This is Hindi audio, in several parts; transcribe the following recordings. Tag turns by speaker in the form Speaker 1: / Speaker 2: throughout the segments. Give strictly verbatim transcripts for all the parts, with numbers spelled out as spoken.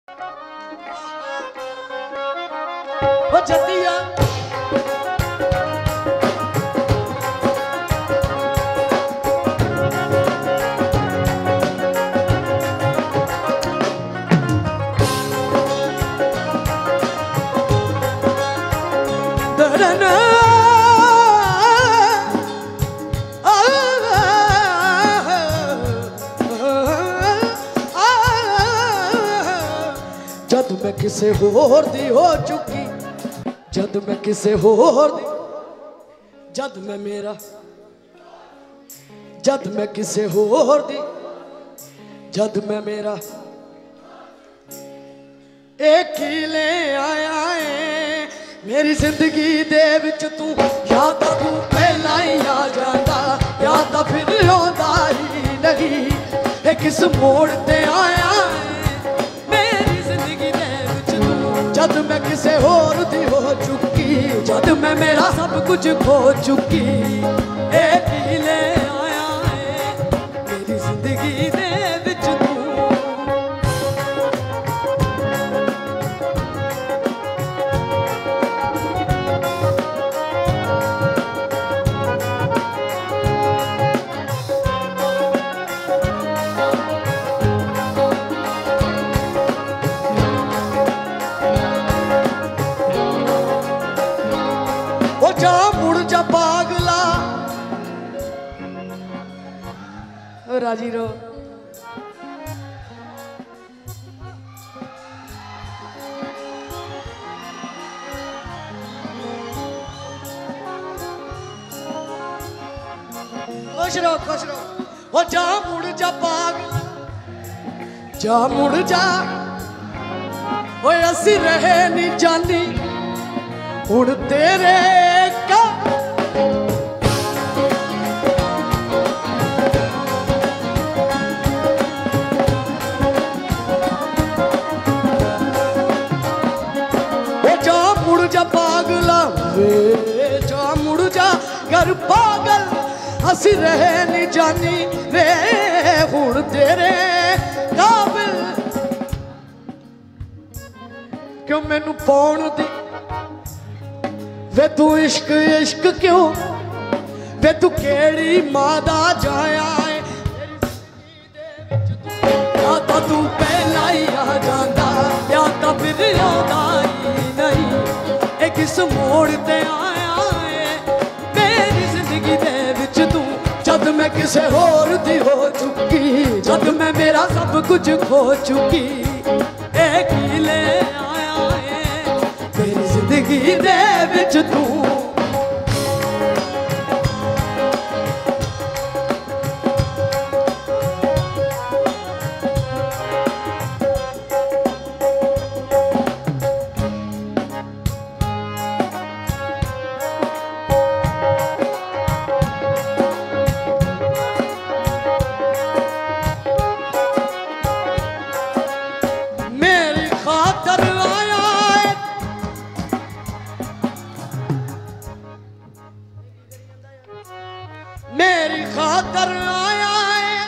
Speaker 1: ओ जतिया जद मैं किसे होर दी हो चुकी, जद मैं किसे होर दी, जद मैं मेरा, जद मैं किसे होर दी, जद मैं मेरा एक ही ले आया है मेरी जिंदगी दे विच तू, या तां तू पहला ही आ जांदा या तां फिर आंदा ही नहीं। ए किस मोड़ ते आया जद मैं किसे होर दी हो चुकी, जद मैं मेरा सब कुछ खो चुकी। एक ही ले आया है मेरी जिंदगी दे विच तू। जा मुड़ जा पागला राजी रो खुश रहो खुश रहो। ओ जा मुड़ जा पागला जा मुड़ जा, ओए असी रहे नहीं जानी हुण तेरे का। जा मुड़ जा पागला वे जा मुड़ जा घर पागल, असी रहे नहीं जानी वे हुण तेरे काबिल। क्यों मैनू पाउण दी वे तू इश्क इश्क क्यों, वे तू केड़ी मादा जाया है या तां तू पहला ही आ जांदा या तां फिर आंदा ही नहीं। ए किस मोड़ ते आया है मेरी जिंदगी दे विच तू, जद मैं किसे होर दी हो चुकी, जद मैं मेरा सब कुछ खो चुकी। एक ही ले आया है मेरी जिंदगी दे विच तू। मेरी खातर आया है मेरी खातर आया है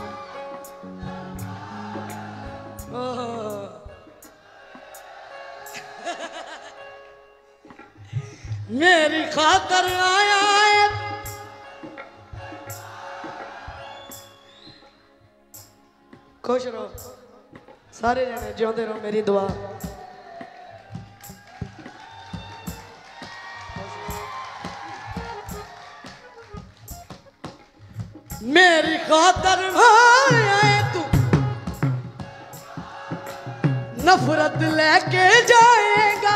Speaker 1: मेरी खातर आया है। खुश रहो सारे जने, जिਉਂਦੇ रहो मेरी दुआ। मेरी खातर आया है तू, नफरत लेके जाएगा।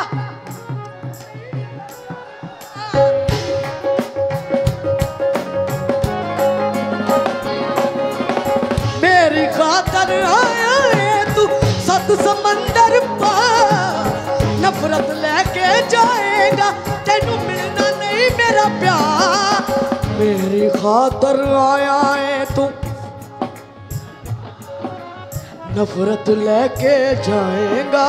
Speaker 1: मेरी खातर आया है तू सत समंदर पार, नफरत लेके जाएगा तेनू मिलना नहीं मेरा प्यार। मेरी खातर आया है तू नफरत लेके जाएगा।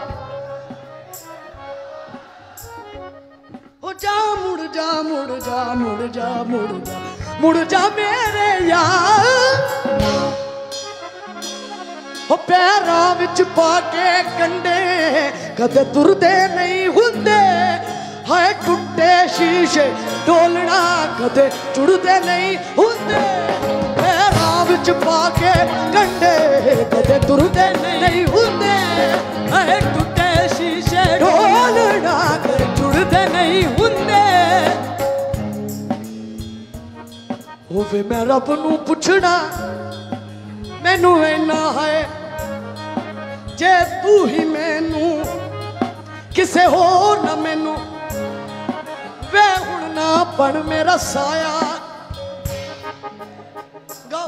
Speaker 1: ओ जा मुड़ जा मुड़ जा मुड़ जा मुड़ जा मुड़ जा मेरे यार। हो पैरां विच पा के कंडे कदे तुरदे नहीं हुंदे हाय टुटे शीशे डोलना कदे जुड़दे नहीं हुंदे पैरां विच पा के कंडे कदे तुरदे नहीं हुंदे हाय टुटे शीशे डोलना कदे जुड़दे नहीं हुंदे होवे मैं रब नूं पुछना मैनू इन्ना है जे तू ही मैनू किसे होर ना मैनू वे हुण ना बन मेरा साया गाओ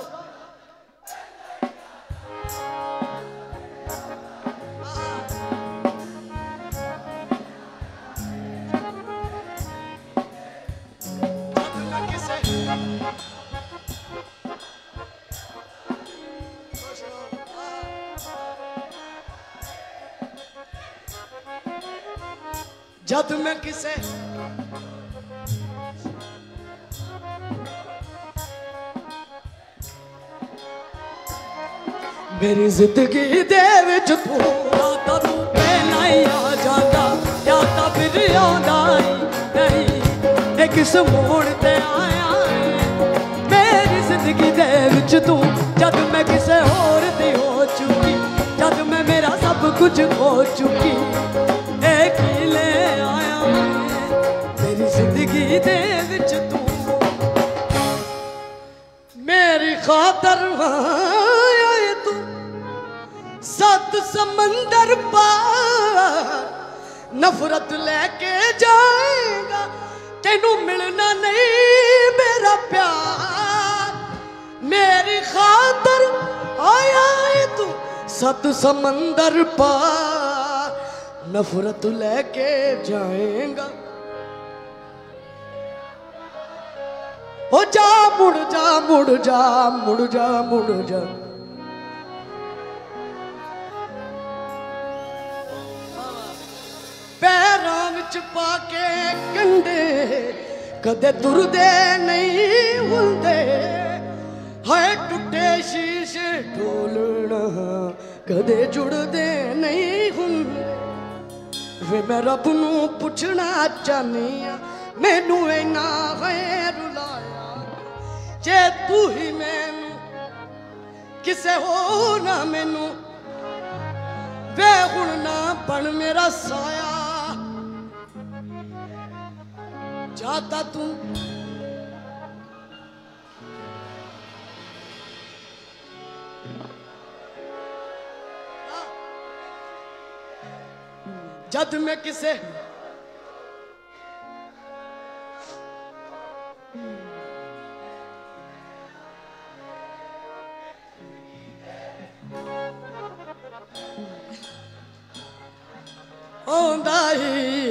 Speaker 1: जद मैं किसे मेरी जिंदगी दे विच तू रात नूं पहला ही आ जांदा या तां फिर आंदा ही नहीं ए किस मोड़ ते आया मेरी जिंदगी दे विच तू जद मैं किसे होर दी हो चुकी जद मैं मेरा सब कुछ खो चुकी जिंदगी दे विच तू मेरी खातर आए तू सत समंदर पार नफरत लेके जाएगा तेनू मिलना नहीं मेरा प्यार मेरी खातर आया है तू सत समंदर पार नफरत लेके जाएगा हो जा मुड़ जा मुड़ जा मुड़ जा मुड़ जा पैरां विच पाके कंडे कदे तुरदे नहीं हुंदे हाय टुटे शीशे ढोलना कदे जुड़दे नहीं हुंदे वे मैं रब नूं पुछना चाहनी आ मैनू इन्ना है रुलाया जे तू ही मैनू किसे हो ना मैनू वे हुण ना बन मेरा साया जाता तू जद मैं किसे आंदा ही